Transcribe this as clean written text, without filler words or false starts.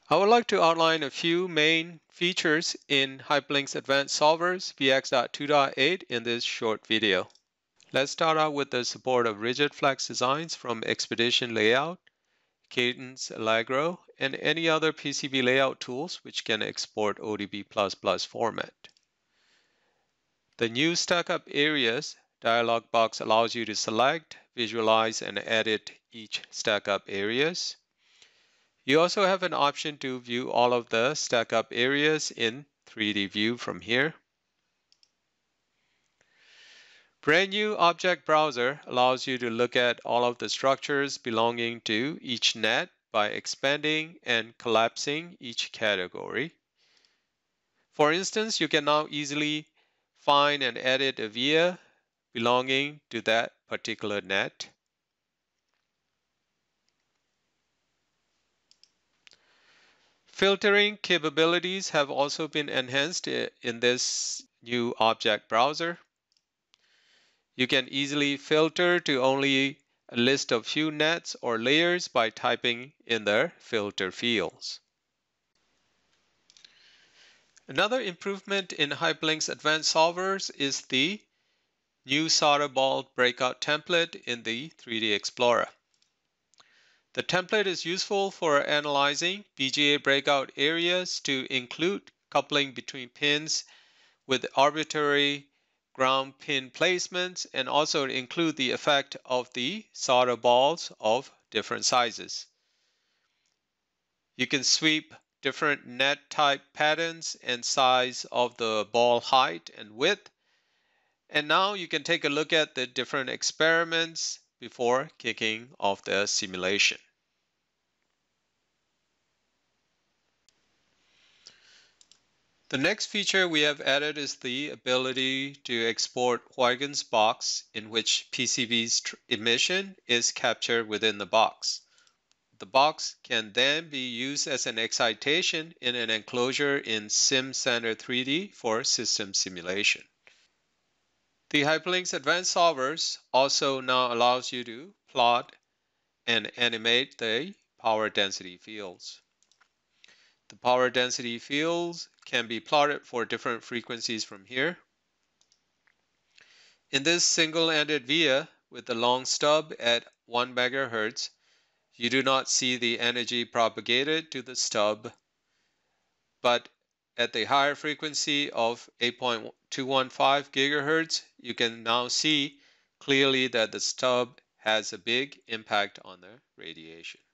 I would like to outline a few main features in HyperLynx Advanced Solvers VX.2.8 in this short video. Let's start out with the support of rigid flex designs from Expedition Layout, Cadence Allegro, and any other PCB layout tools which can export ODB++ format. The new Stack Up Areas dialog box allows you to select, visualize, and edit each Stack Up Areas. You also have an option to view all of the stack up areas in 3D view from here. Brand new object browser allows you to look at all of the structures belonging to each net by expanding and collapsing each category. For instance, you can now easily find and edit a via belonging to that particular net. Filtering capabilities have also been enhanced in this new object browser. You can easily filter to only a list of few nets or layers by typing in the filter fields. Another improvement in HyperLynx Advanced Solvers is the new solder ball breakout template in the 3D Explorer. The template is useful for analyzing BGA breakout areas to include coupling between pins with arbitrary ground pin placements and also include the effect of the solder balls of different sizes. You can sweep different net type patterns and size of the ball height and width. And now you can take a look at the different experiments before kicking off the simulation. The next feature we have added is the ability to export Huygens box in which PCB's emission is captured within the box. The box can then be used as an excitation in an enclosure in SimCenter 3D for system simulation. The HyperLynx Advanced Solvers also now allows you to plot and animate the power density fields. The power density fields can be plotted for different frequencies from here. In this single-ended via with the long stub at 1 MHz, you do not see the energy propagated to the stub, but at the higher frequency of 8.215 GHz, you can now see clearly that the stub has a big impact on the radiation.